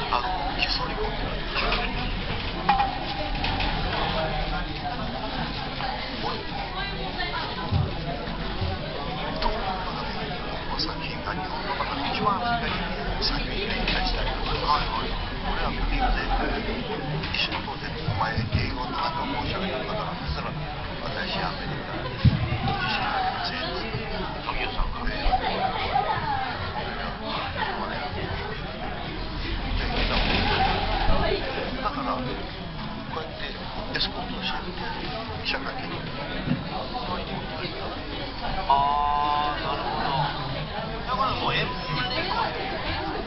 そり込んでる。作品が日本の中で一番アメリカに作品が引退したりとか、俺らも見るで一緒のことでお前英語なんか申し訳ないからそしたら私アメリカ自信ありません富代さんがねだからこうやってエスコートをしてる記者会見にそういうことですよ。 ああなるほど。だからもう円満でいこうね。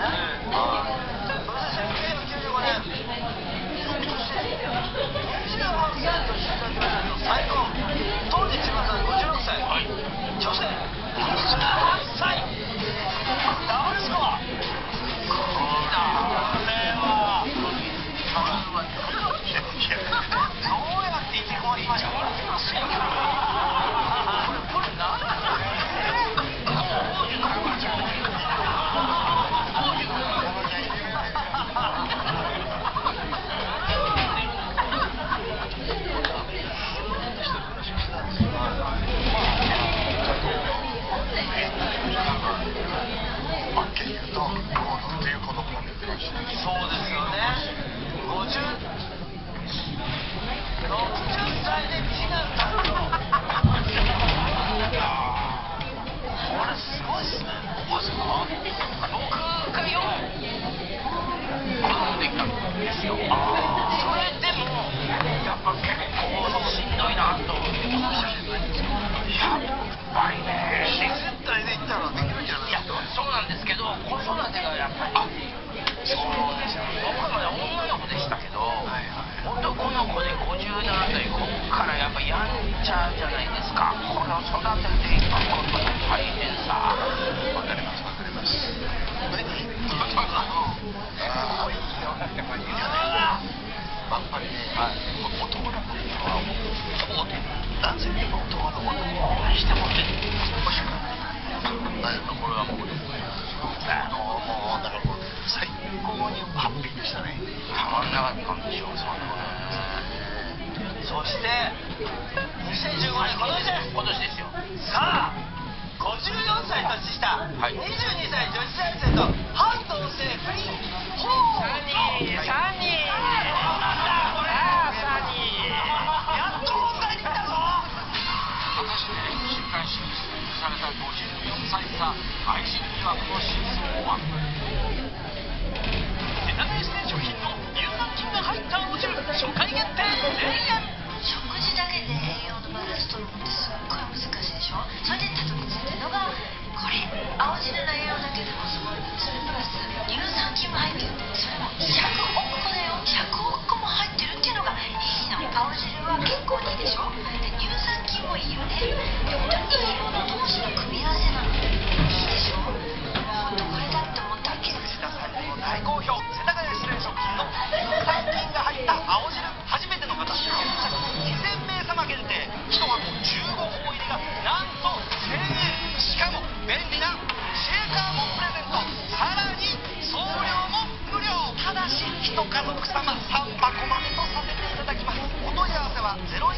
そして1995年翌年25%としていただきましたけど最高当時千葉さん56歳、はい、女性28歳ダブルスコア。これはどうやって生き込みましたか。これ何そうですよね。60歳で次男誕生。これすごいっすね。マジか。僕が4子供できたんですよ。それでもやっぱ結構しんどいなと思って。やっぱりね20代でいったらできるんじゃない。いやそうなんですけど子育てがやっぱりそうですよね。僕もね女の子でしたけど、男の子で57歳こっからやっぱやんちゃじゃないですか。これを育てていくことの大変さわかりますわかります。何すごいよ。やっぱりね、男の子っていうのは男性って男の子でも愛してもね欲しくないこれはもうもうだからもう最高にハッピーでしたね。たまんなかったんでしょう。そして2015年今年ですよ。さあ54歳年下、はい、22歳女子大生と半同棲不倫。ほうサニーやっと問題に来たぞ。果たして週刊誌に出演された54歳差愛人疑惑の真相は。エタメステ食品の乳酸菌が入った青汁初回限定1000円。 食事だけで栄養のバランス取るのってすっごい難しいでしょ。それでたどり着いたのがこれ。青汁の栄養だけでもすごいのにそれプラス乳酸菌も入ってる。それも100億個だよ。100億個も入ってるっていうのがいいの。青汁は健康にいいでしょ。で乳酸菌もいいよね。で本当に栄養の同士の組み合わせなの。いいでしょ。本当これだって思ったわけです。 皆さんにも大好評世田谷自然食品の乳酸菌が入った青汁初めての方先着2000名様限定1箱15本入りがなんと1000円。しかも便利なシェーカーもプレゼント。さらに送料も無料。ただし1家族様3箱までとさせていただきます。お問い合わせは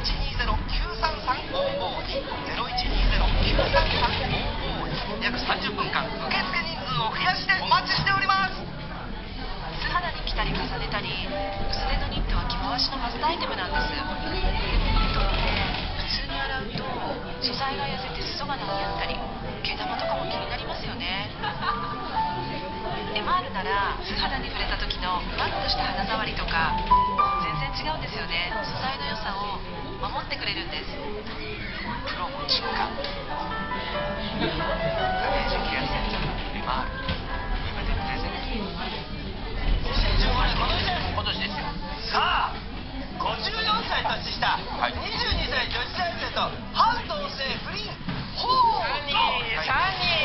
0120-933-552 約30分間受付人数を増やしてお待ちしております。 素肌にピタリ重ねたり薄手のニットは着回しのマストアイテムなんです。ニットって普通に洗うと素材が痩せて裾がなくなったり毛玉とかも気になりますよね。MR なら素肌に触れた時のふわっとした肌触りとか全然違うんですよね。素材の良さを守ってくれるんです。 プロも実感ダメージケアセンター MR 今でプレゼント。2015年今年ですよ。さあ54歳年下、はい、22歳女子大生と半同棲不倫。ほうサニーや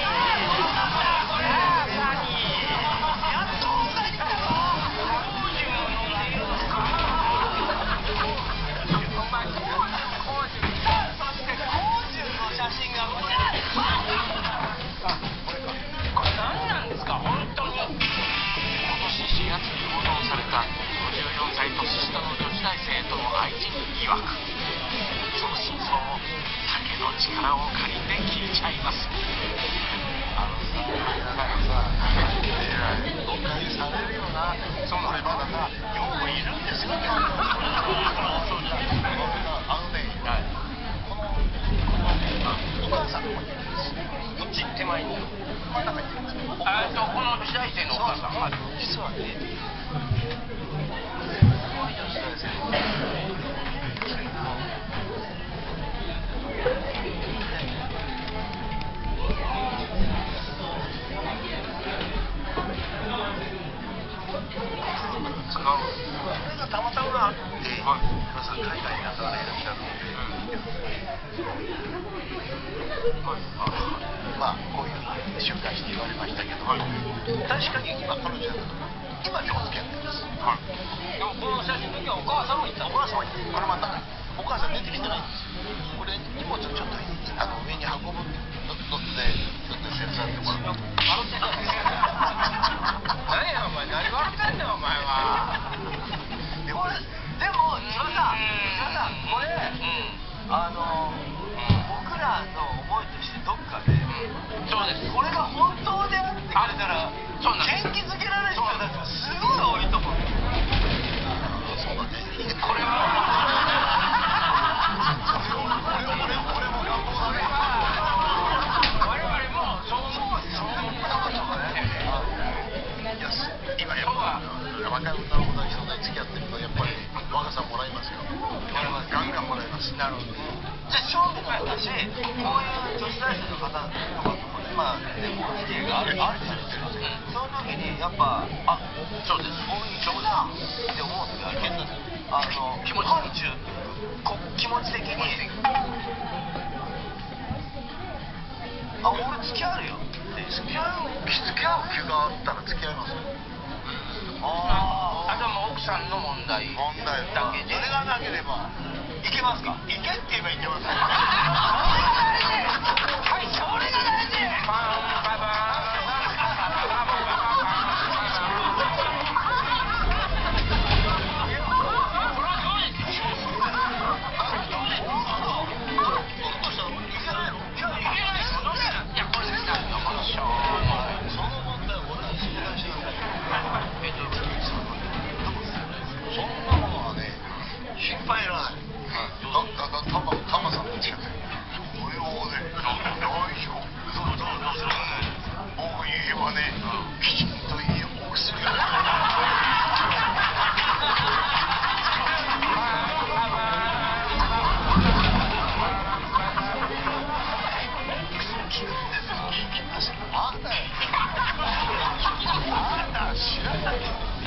っと問題に来たぞ。工事も飲んでいるんですか。お前工事さあそして工事の写真がこちら。 ないんだ。 真ん中にいます。 この時代生のお母さん。 実はね、これがたまたまあって、皆さん海外になさられいらっしゃるので、まあこういうふうに週刊誌で言われましたけど、確かに今彼女は今今日付き合ってます。 でもこの写真の時はお母さんもいた。 お母さんはこの真ん中に、お母さん出てきてないんですよ。これ荷物ちょっと上に運ぶ乗って手伝ってもらう。 何やお前、何笑ってんだよお前は。 でも今さこれ僕らの思いとしてどっかでそうです。 これが本当であってくれたらそうなんです。 元気づけられる人たちがすごい多いと思う。 そうだね。 これは俺も願望だね。 我々もそう思う。 今やっぱ若い女の子たちとね付き合ってるとやっぱり若さもらいますよ。ガンガンもらいます。 なるほど。じゃあ勝負の話、こういう女子大生の方とかともね、まあね、お付き合いがあるじゃないですか。その時にやっぱそうです。 こういう曲だって思う時あります。気持ち的に俺付き合うよって付き合う気があったら付き合いますよ。 あとはもう奥さんの問題だけで、それがなければいけますか？ いけって言えばいけますよ。 はい、それが大事。 心配いらない。タマさんと違って、俺をね、大丈夫。僕言えばね、きちんといいお薬を。知らない。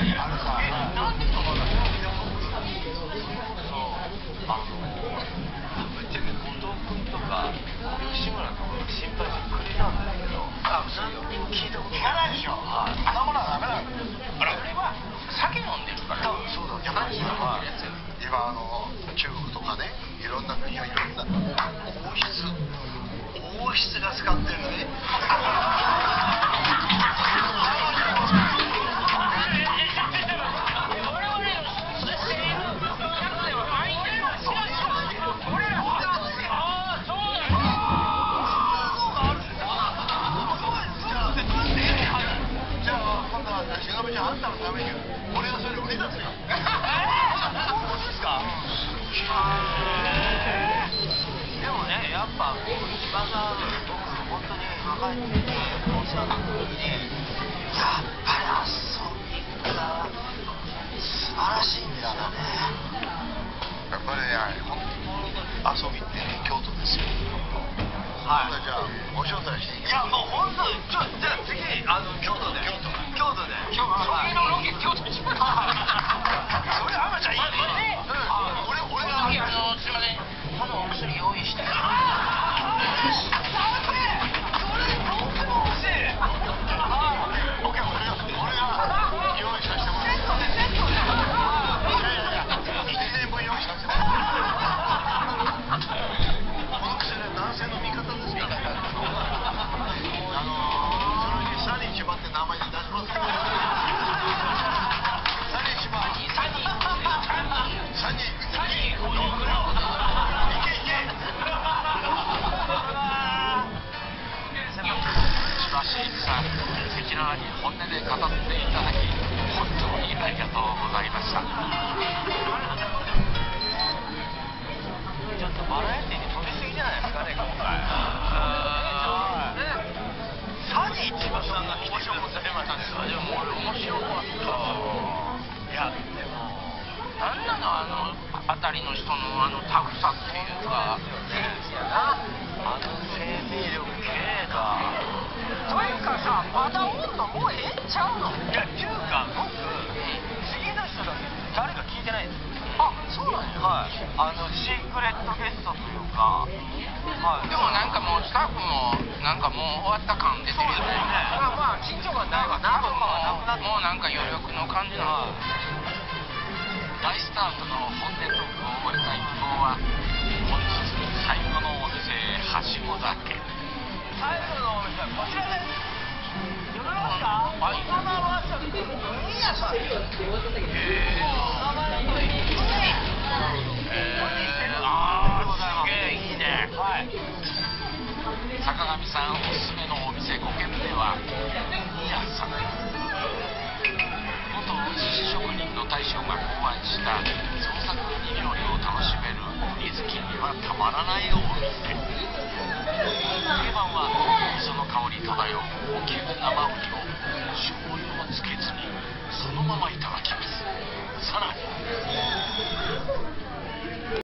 ぶっちゃけ後藤君とか吉村とか心配してくれたんだけど、聞いたことないでしょ。 あんなものはダメだ。 あら、これは酒飲んでるから。 多分そうだ。やっぱり今中国とかね、いろんな国はいろんな王室が使ってるね。あんたのために俺がそれ売り出すよ。本当ですか？ でもね、やっぱ千葉さん、僕本当に若い時にお世話になった時に、やっぱり遊びが素晴らしいんだね。 やっぱりね、遊びってね、京都ですよ。はい。じゃあご招待していい？ いやもう本当にじゃあ次京都で。 それのロケ京都にします。 それあまちゃんいいね。 俺がすいません。このお薬用意して。 それとっても欲しい。 オッケー、俺が用意させてもらう。 セットで。 いや1年分用意させてもらう。この薬は男性の味方ですから。それにサニー千葉って名前で出しますから。 赤裸々に本音で語っていただき本当にありがとうございました。 ちょっとバラエティに飛びすぎじゃないですかね今回。 馬さんが来てくださいました。 でも俺面白かった。いやでもなんなのあたりの人のタフさっていうか元気やな、生命力系だ。というかさ、まだおんのもうええんちゃうの？いや、っていうか僕次の人だけ誰か聞いてないんです。あ、そうなんや。はい、シークレットゲストというか、はい、 でもなんかもうスタッフもなんかもう終わった感出てるよね。 まあ緊張感ないわな。 もうなんか余力の感じなの。 大スタートの本音トークを終えた一行は本日最後のお店へはしごだけ。 最後のお店はこちらです。読めますか？はい。ママはちょっと海やさん。 すげえいいね。はい。坂上さんおすすめのお店5軒目は海屋さん。元寿司職人の大将が考案した創作ウニ料理を楽しめるウニ好きにはたまらないお店。定番は味噌の香り漂う高級生ウニを醤油をつけずにそのままいただき